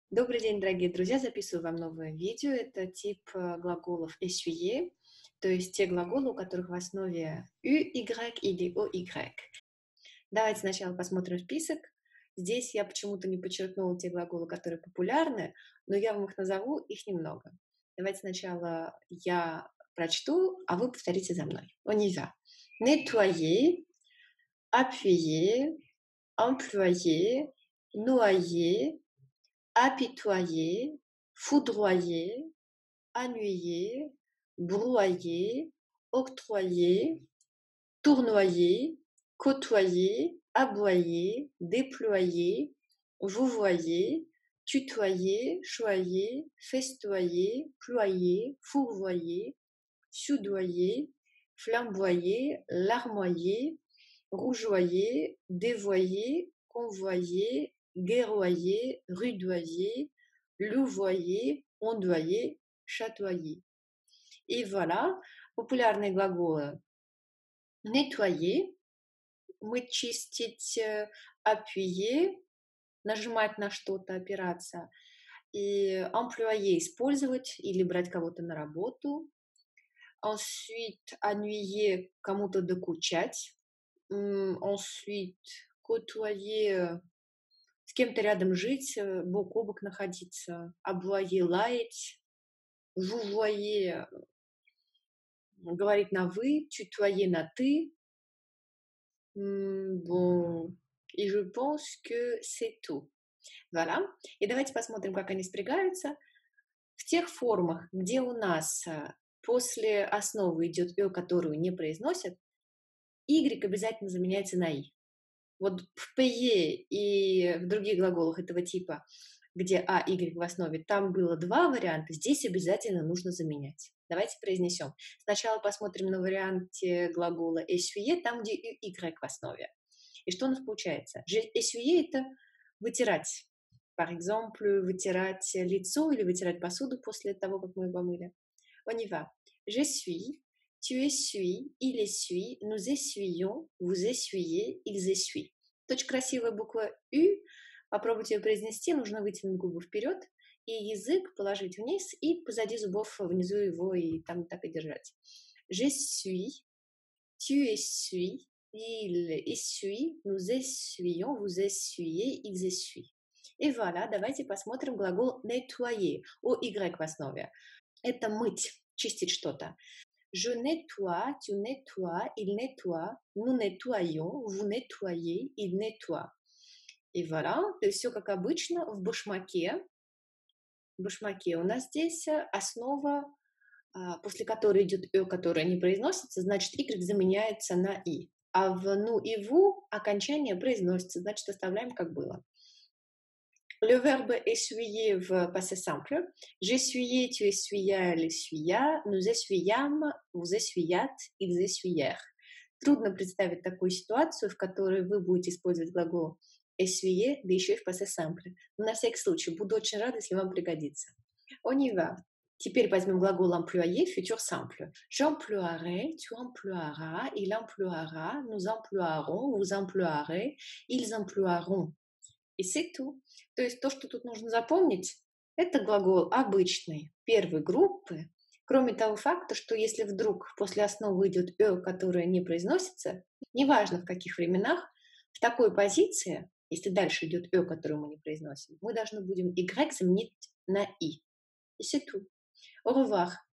Добрый день, дорогие друзья! Записываю вам новое видео. Это тип глаголов essuyer, то есть те глаголы, у которых в основе y или oy. Давайте сначала посмотрим список. Здесь я почему-то не подчеркнула те глаголы, которые популярны, но я вам их назову, их немного. Давайте сначала я прочту, а вы повторите за мной. On y va. Nettoyer, appuyer, employer, noyer, apitoyer, foudroyer, annuyer, brouiller, octroyer, tournoyer, côtoyer, aboyer, déployer, vouvoyer, tutoyer, choyer, festoyer, ployer, fourvoyer, soudoyer, flamboyer, larmoyer, rougeoyer, dévoyer, convoyer, guerroyer, rudoyer, louvoyer, ondoyer, chatoyer. И voilà, популярные глаголы nettoyer, мыть, чистить, appuyer, нажимать на что-то, опираться, и employer, использовать или брать кого-то на работу. Ensuite, ennuyer, кому-то докучать. Ensuite, côtoyer, с кем-то рядом жить, бок о бок находиться. Aboyer, лаять. Vouvoyer, говорить на «вы». Tutoyer, на «ты». Bon, et je pense que c'est tout. Voilà. И давайте посмотрим, как они спрягаются. В тех формах, где у нас после основы идет «ё», которую не произносят, Y обязательно заменяется на «и». Вот в payer и в других глаголах этого типа, где А, Y в основе, там было два варианта, здесь обязательно нужно заменять. Давайте произнесем. Сначала посмотрим на варианте глагола essuyer, там, где Y в основе. И что у нас получается? Essuyer – это вытирать. Par exemple, вытирать лицо или вытирать посуду после того, как мы ее помыли. On y va. J'essuie, tu essuies, il essuie, nous essuyons, vous essuyez, ils essuient. Это очень красивая буква «ю». Попробуйте ее произнести. Нужно вытянуть губы вперед и язык положить вниз и позади зубов внизу его и там так и держать. J'essuie, tu essuies, il essuie, nous essuyons, vous essuyez, ils essuient. И voilà, давайте посмотрим глагол nettoyer, OY в основе. Это мыть, чистить что-то. Je nettoie, tu nettoies, il nettoie, nous nettoyons, vous nettoyez, il nettoie. И voilà, то есть все как обычно в башмаке. В башмаке у нас здесь основа, после которой идет «ё», которая не произносится, значит, Y заменяется на «и». А в «ну» и «ву» окончание произносится, значит, оставляем как было. Le verbe essuyer в passé simple. J'essuyais, tu essuyas, elle essuya, nous essuyâmes, vous essuyâtes, ils essuyèrent. Трудно представить такую ситуацию, в которой вы будете использовать глагол essuyer, да еще и в passé simple. Но на всякий случай, буду очень рада, если вам пригодится. On y va. Теперь возьмем глагол employer, futur simple. J'emploierai, tu emploieras, il emploiera, nous emploierons, vous emploierez, ils emploieront. И c'est tout. То есть то, что тут нужно запомнить, это глагол обычной первой группы, кроме того факта, что если вдруг после основы идет «ё», которое не произносится, неважно в каких временах, в такой позиции, если дальше идет «ё», которое мы не произносим, мы должны будем «y» заменить на «и». И c'est tout. Au revoir.